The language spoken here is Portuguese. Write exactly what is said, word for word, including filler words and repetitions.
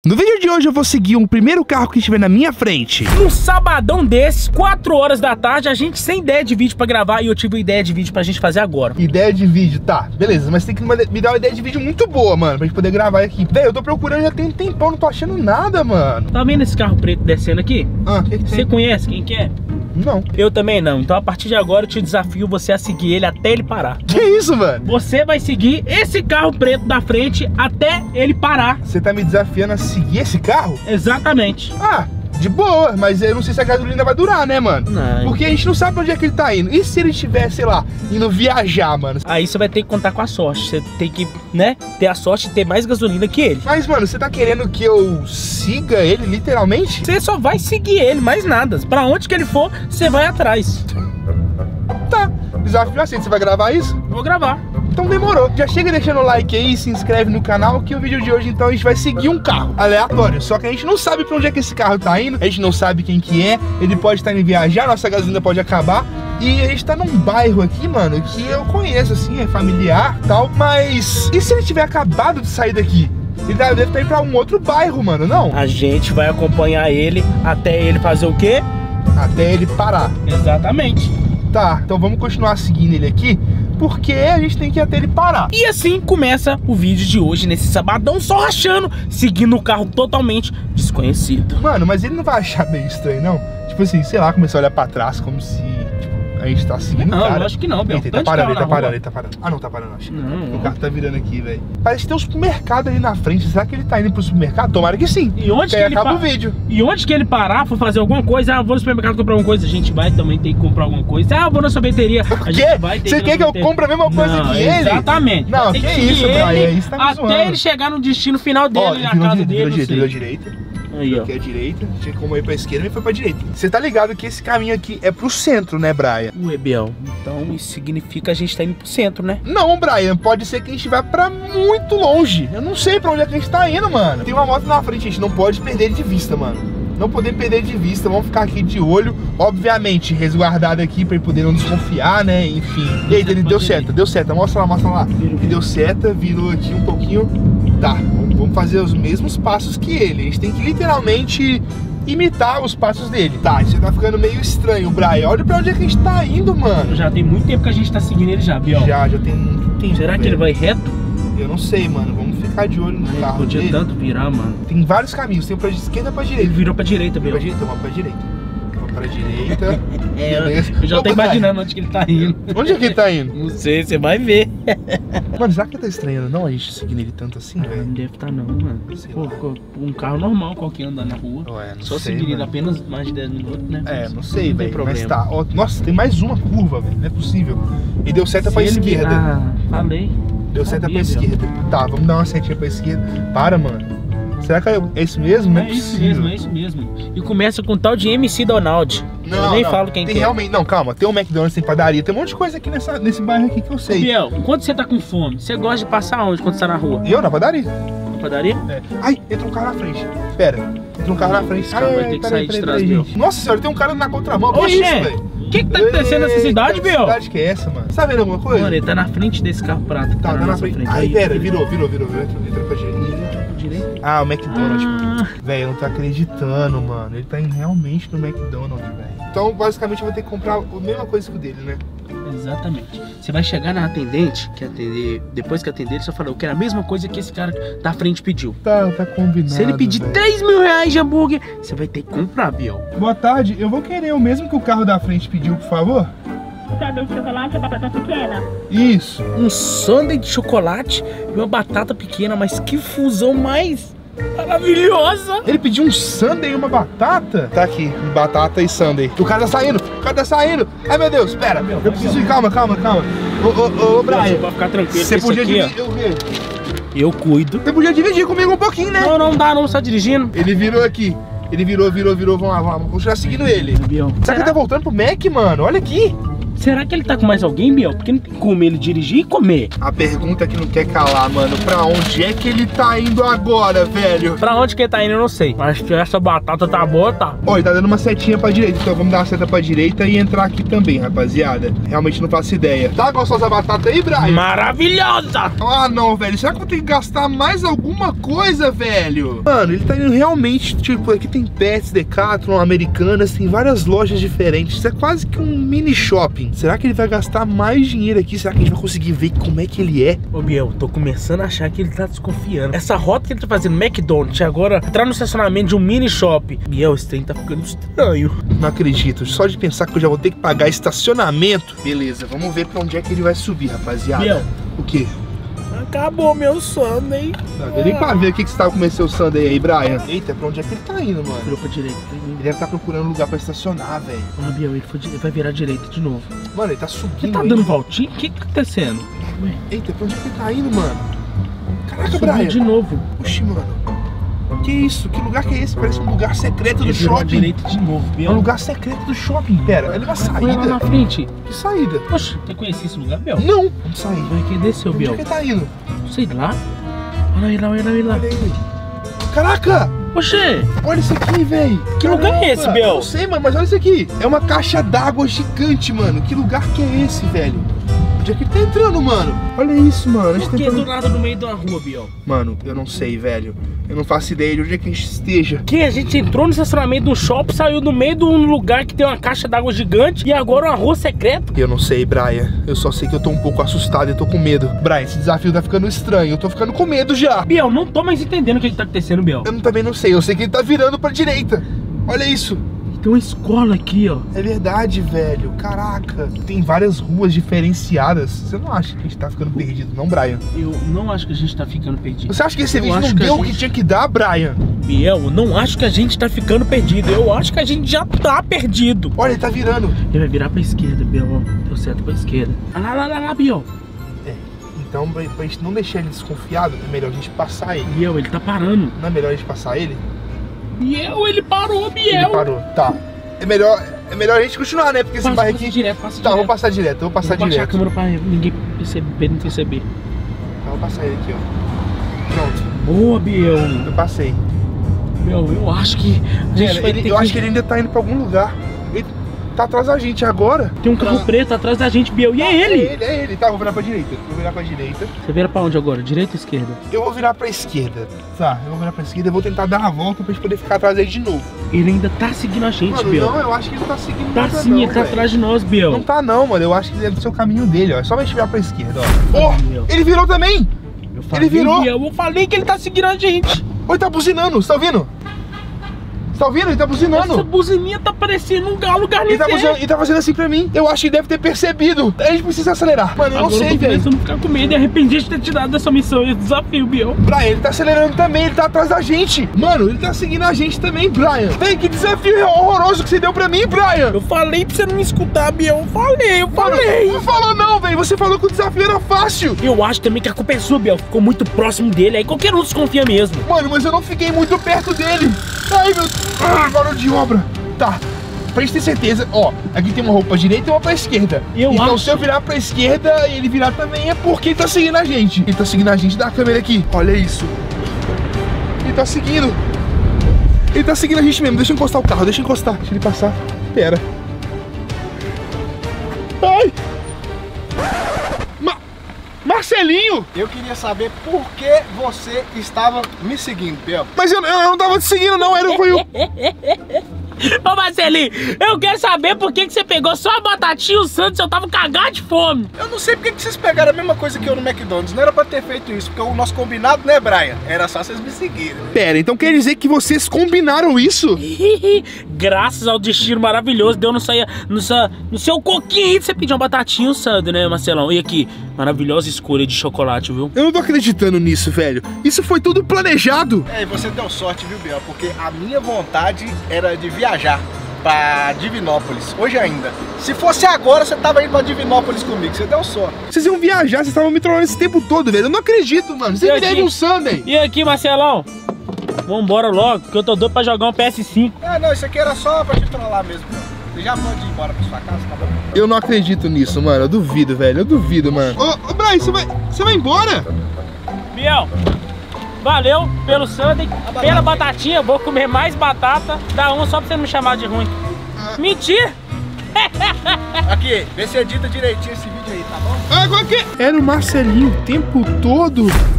No vídeo de hoje eu vou seguir um primeiro carro que estiver na minha frente. Num sabadão desses, quatro horas da tarde, a gente sem ideia de vídeo pra gravar e eu tive uma ideia de vídeo pra gente fazer agora. Ideia de vídeo, tá, beleza, mas tem que me dar uma ideia de vídeo muito boa, mano, pra gente poder gravar aqui. Velho, eu tô procurando já tem um tempão, não tô achando nada, mano. Tá vendo esse carro preto descendo aqui? Ah, que que tem? Você conhece quem que é? Não. Eu também não, então a partir de agora eu te desafio você a seguir ele até ele parar. Que isso, mano? Você vai seguir esse carro preto da frente até ele parar. Você tá me desafiando a seguir esse carro? Exatamente. Ah, de boa, mas eu não sei se a gasolina vai durar, né, mano? Não. Porque a gente não sabe pra onde é que ele tá indo. E se ele estiver, sei lá, indo viajar, mano? Aí você vai ter que contar com a sorte. Você tem que, né, ter a sorte de ter mais gasolina que ele. Mas, mano, você tá querendo que eu siga ele, literalmente? Você só vai seguir ele, mais nada. Pra onde que ele for, você vai atrás. Tá, desafio aceito. Você vai gravar isso? Vou gravar. Então demorou. Já chega deixando o like aí, se inscreve no canal, que o vídeo de hoje então a gente vai seguir um carro aleatório. Só que a gente não sabe pra onde é que esse carro tá indo, a gente não sabe quem que é, ele pode estar indo viajar, nossa gasolina pode acabar. E a gente tá num bairro aqui, mano, que eu conheço, assim, é familiar e tal. Mas e se ele tiver acabado de sair daqui? Ele deve estar indo pra um outro bairro, mano, não? A gente vai acompanhar ele até ele fazer o quê? Até ele parar. Exatamente. Tá, então vamos continuar seguindo ele aqui, porque a gente tem que ir até ele parar. E assim começa o vídeo de hoje, nesse sabadão só rachando, seguindo um carro totalmente desconhecido. Mano, mas ele não vai achar meio estranho, não? Tipo assim, sei lá, começar a olhar pra trás como se, tipo, a gente tá seguindo o cara. Não, acho que não, Bel. Ele tá parando, ele tá parando, ele tá parando. Ah, não, tá parando, acho. Não. O carro tá virando aqui, velho. Parece que tem um supermercado ali na frente. Será que ele tá indo pro supermercado? Tomara que sim. E onde que, que aí ele acaba pa... o vídeo. E onde que ele parar, for fazer alguma coisa, ah, vou no supermercado comprar alguma coisa, a gente vai também ter que comprar alguma coisa. Ah, vou na sorveteria, a gente vai ter Você quer que eu compre a mesma coisa não, que ele? Exatamente. Não, que, que que isso, Brian, isso tá me até zoando. ele chegar no destino final dele, Ó, na virou casa direita, dele, virou direita, virou não sei. direita. Aí, ó. Aqui é a direita, tinha como ir pra esquerda, mas foi pra direita. Você tá ligado que esse caminho aqui é pro centro, né, Brian? Ué, Biel, então isso significa que a gente tá indo pro centro, né? Não, Brian, pode ser que a gente vá pra muito longe. Eu não sei pra onde é que a gente tá indo, mano. Tem uma moto na frente, a gente não pode perder ele de vista, mano. Não podemos perder de vista, vamos ficar aqui de olho, obviamente, resguardado aqui pra ele poder não desconfiar, né, enfim. Eita, ele deu seta, deu seta, mostra lá, mostra lá. Ele deu seta, virou aqui um pouquinho, tá, vamos fazer os mesmos passos que ele. A gente tem que literalmente imitar os passos dele. Tá, isso tá ficando meio estranho, Brian. Olha pra onde é que a gente tá indo, mano. Já tem muito tempo que a gente tá seguindo ele já, Biel. Já, já tem muito tempo. Será que velho. ele vai reto? Eu não sei, mano, vamos ficar de olho no Ai, carro podia dele. tanto virar, mano. Tem vários caminhos, tem pra esquerda e pra Ele direita. virou pra direita, Pra Biel. direita, uma pra direita. Uma pra direita. É, Beleza. eu já tô Opa, imaginando onde que ele tá indo. Onde é que ele tá indo? Não sei, você vai ver. Mano, será que ele tá estranhando não a gente seguindo ele tanto assim, Não velho? deve tá não, mano. Sei Pô, lá. pô, um carro normal qualquer andar na rua. Ué, não Só sei, seguir ele mano. apenas mais de dez minutos, né? É, não sei, Não tem velho. Mas problema. tá. Ó, nossa, tem mais uma curva, velho. Não é possível. E deu seta Se pra ele esquerda. virar- Ah, falei. Deu seta sabia, pra esquerda. Tá, vamos dar uma setinha pra esquerda. Para, mano. Será que é é isso mesmo? Não é, É isso possível. mesmo, é isso mesmo. E começa com tal de M C Donald. Não, eu nem não. falo quem tem que é. realmente. Não, calma. Tem um McDonald's, tem padaria. Tem um monte de coisa aqui nessa, nesse bairro aqui que eu sei. Biel, quando você tá com fome, você gosta de passar onde quando você tá na rua? E eu na padaria? Na padaria? É. Ai, entra um carro na frente. Pera, entra um carro na frente. Esse carro vai ter que sair de trás, meu. Nossa senhora, tem um cara na contramão. Que Oxê, isso, velho? o que que tá acontecendo nessa cidade, Que Biel? cidade que é essa, mano? Você tá vendo alguma coisa? Mano, ele tá na frente desse carro prato. que Tá, tá na nossa frente. Ai, Aí, pera, aí. virou, virou, virou, virou. Entra, entra pra direita. Direito? Ah, o McDonald's. Ah. Velho, eu não tô acreditando, mano. Ele tá indo realmente no McDonald's, velho. Então, basicamente, eu vou ter que comprar a mesma coisa que o dele, né? Exatamente. Você vai chegar na atendente, que atender, depois que atender, ele só fala, eu quero a mesma coisa que esse cara da frente pediu. Tá, tá combinado. Se ele pedir velho. três mil reais de hambúrguer, você vai ter que comprar, Biel. Boa tarde, eu vou querer o mesmo que o carro da frente pediu, por favor. Sabe de chocolate e batata pequena? Isso. Um sundae de chocolate e uma batata pequena, mas que fusão mais maravilhosa! Ele pediu um sundae e uma batata? Tá aqui, batata e sundae. O cara tá saindo, o cara tá saindo. Ai, meu Deus, pera. Eu preciso ir, calma, calma, calma. Ô, ô, ô, Brian. Pra ficar tranquilo, Você isso podia aqui, dividir o quê? ó, eu cuido. Você podia dividir comigo um pouquinho, né? Não, não dá não, você tá dirigindo? Ele virou aqui. Ele virou, virou, virou. Vamos lá, vamos lá. Vou continuar seguindo ele. Biel. Será que ele tá voltando pro Mac, mano? Olha aqui. Será que ele tá com mais alguém, Biel? Porque não tem como ele dirigir e comer. A pergunta que não quer calar, mano. Pra onde é que ele tá indo agora, velho? Pra onde que ele tá indo, eu não sei. Mas que essa batata tá boa, tá? Ó, ele tá dando uma setinha pra direita. Então vamos dar uma seta pra direita e entrar aqui também, rapaziada. Realmente não faço ideia. Tá gostosa a batata aí, Brian? Maravilhosa! Ah, não, velho. Será que eu vou ter que gastar mais alguma coisa, velho? Mano, ele tá indo realmente, tipo, aqui tem Pets, Decathlon, Americanas, tem várias lojas diferentes. Isso é quase que um mini shopping. Será que ele vai gastar mais dinheiro aqui? Será que a gente vai conseguir ver como é que ele é? Ô, Biel, tô começando a achar que ele tá desconfiando. Essa rota que ele tá fazendo no McDonald's, agora entrar no estacionamento de um mini shopping. Biel, esse trem tá ficando estranho. Não acredito. Só de pensar que eu já vou ter que pagar estacionamento. Beleza, vamos ver pra onde é que ele vai subir, rapaziada. Biel. O quê? Acabou meu sono, hein? Não deu nem pra ver o que, que você tava comendo seu sundae aí, Brian. Eita, pra onde é que ele tá indo, mano? Virou pra direita. Ele deve estar procurando um lugar pra estacionar, velho. Ah, Biel, ele, foi, ele vai virar direita de novo. Mano, ele tá subindo. Ele tá aí, dando mano. voltinha? O que que tá acontecendo? Ué, Eita, pra onde é que ele tá indo, mano? Caraca, subiu Brian. de novo. Oxi, mano. Que isso? Que lugar que é esse? Parece um lugar secreto do Ele virou à shopping. direita de novo, É um Biel. lugar secreto do shopping. Pera, ele é uma Olha lá na saída. frente. Que saída? Poxa, você conhecia esse lugar, Biel? Não. Saída. Vai que desceu, Onde é Biel. que ele tá indo? Sei lá. Olha ele lá, olha ele lá. Olha aí. Caraca! Oxê, Olha isso aqui, velho. Que lugar é esse, Biel? Não sei, mano, mas olha isso aqui. É uma caixa d'água gigante, mano. Que lugar que é esse, velho? Onde é que ele tá entrando, mano? Olha isso, mano. A gente por que tá do entrando... nada no meio de uma rua, Biel? Mano, eu não sei, velho. Eu não faço ideia de onde é que a gente esteja. Que a gente entrou no estacionamento do shopping, saiu no meio de um lugar que tem uma caixa d'água gigante e agora uma rua secreta. Eu não sei, Brian. Eu só sei que eu tô um pouco assustado e tô com medo. Brian, esse desafio tá ficando estranho. Eu tô ficando com medo já. Biel, não tô mais entendendo o que, que tá acontecendo, Biel. Eu também não sei. Eu sei que ele tá virando pra direita. Olha isso. Tem uma escola aqui, ó. É verdade, velho. Caraca. Tem várias ruas diferenciadas. Você não acha que a gente tá ficando perdido, não, Brian? Eu não acho que a gente tá ficando perdido. Você acha que esse Eu vídeo acho não que a deu o gente- que tinha que dar, Brian? Biel, eu não acho que a gente tá ficando perdido. Eu acho que a gente já tá perdido. Olha, ele tá virando. Ele vai virar pra esquerda, Biel. Deu certo pra esquerda. Ah, lá, lá, lá, lá, Biel. É. Então, pra pra gente não deixar ele desconfiado, é melhor a gente passar ele. Biel, ele tá parando. Não é melhor a gente passar ele? Biel, ele parou, Biel. Ele parou. Tá. É melhor, é melhor a gente continuar, né? Porque esse Passa, bairro passa aqui... direto, passa Tá, direto. vou passar direto. Eu vou passar Vou baixar a direto. câmera pra ninguém perceber, não perceber. Tá, vou passar ele aqui, ó. Pronto. Boa, Biel. Eu passei. Biel, eu acho que a gente Cara, vai ele- ter eu que... acho que ele ainda tá indo pra algum lugar. Ele tá atrás da gente agora. Tem um carro Tá. preto atrás da gente, Biel. E é É ele? ele, é ele. Tá, vou virar pra direita. Vou virar pra direita. Você vira pra onde agora? Direita ou esquerda? Eu vou virar pra esquerda. Tá, eu vou virar pra esquerda e vou tentar dar a volta pra gente poder ficar atrás dele de novo. Ele ainda tá seguindo a gente, Mano, Biel. não, eu acho que ele não tá seguindo Tá nada sim, não, ele tá velho. atrás de nós, Biel. Não tá não, mano. Eu acho que ele é do seu caminho dele, ó. É só a gente virar pra esquerda, ó. Ó, Biel. ele virou também. Eu falei, virou. Biel, eu falei que ele tá seguindo a gente. Ó, ele tá buzinando. Você tá ouvindo? Você tá ouvindo? Ele tá buzinando. Essa buzininha tá parecendo um galo Ele tá, garniceiro. buzinando, ele tá fazendo assim pra mim. Eu acho que ele deve ter percebido. A gente precisa acelerar. Mano, eu não Agora sei, eu tô velho. começando a ficar com medo e arrependido de ter tirado dessa missão, esse desafio, Biel. Brian, ele tá acelerando também, ele tá atrás da gente. Mano, ele tá seguindo a gente também, Brian. Vem, que desafio horroroso que você deu pra mim, Brian. Eu falei pra você não me escutar, Biel. Eu falei, eu falei. Não falou não, velho. Você falou que o desafio era fácil. Eu acho também que a culpa é sua, Biel. Ficou muito próximo dele, aí qualquer um desconfia mesmo. Mano, mas eu não fiquei muito perto dele. Ai, meu... Ah, barulho de obra. Tá. Pra gente ter certeza, ó, aqui tem uma roupa pra direita e uma pra esquerda. Eu então acho. se eu virar pra esquerda e ele virar também é porque ele tá seguindo a gente. Ele tá seguindo a gente, dá a câmera aqui. Olha isso. Ele tá seguindo. Ele tá seguindo a gente mesmo. Deixa eu encostar o carro, deixa eu encostar. Deixa ele passar. Pera. Ai! Ma Marcelinho! Eu queria saber por que você estava me seguindo, Biel. Mas eu, eu não tava te seguindo, não. Era, foi o... Ô Marcelinho, eu quero saber por que, que você pegou só a batatinha e o Santos, eu tava cagado de fome. Eu não sei por que que vocês pegaram a mesma coisa que eu no McDonald's. Não era pra ter feito isso, porque o nosso combinado, né, Brian? Era só vocês me seguirem. Pera, então quer dizer que vocês combinaram isso? Graças ao destino maravilhoso, deu no, saia, no, sa, no seu coquinho. Você pediu uma batatinha e um Santos, né, Marcelão? E aqui, maravilhosa escolha de chocolate, viu? Eu não tô acreditando nisso, velho. Isso foi tudo planejado. É, e você deu sorte, viu, Biel? Porque a minha vontade era de viajar pra Divinópolis, hoje ainda. Se fosse agora, você tava indo pra Divinópolis comigo, você deu sorte. Vocês iam viajar, vocês estavam me trolando esse tempo todo, velho. Eu não acredito, mano. Você E me deve aqui? um Sunday. E aqui, Marcelão? Vambora logo, que eu tô doido pra jogar um P S cinco. Ah, não, isso aqui era só pra te trollar mesmo, Biel. Você já pode ir embora pra sua casa, tá bom? Eu não acredito nisso, mano. Eu duvido, velho. Eu duvido, mano. Ô, ô Braz, você vai, você vai embora? Biel, valeu pelo sundae, batata. pela batatinha. Vou comer mais batata. Dá uma só pra você não me chamar de ruim. Mentira! Aqui, vê se edita direitinho esse vídeo aí, tá bom? Ah, qual que é? Era o Marcelinho o tempo todo.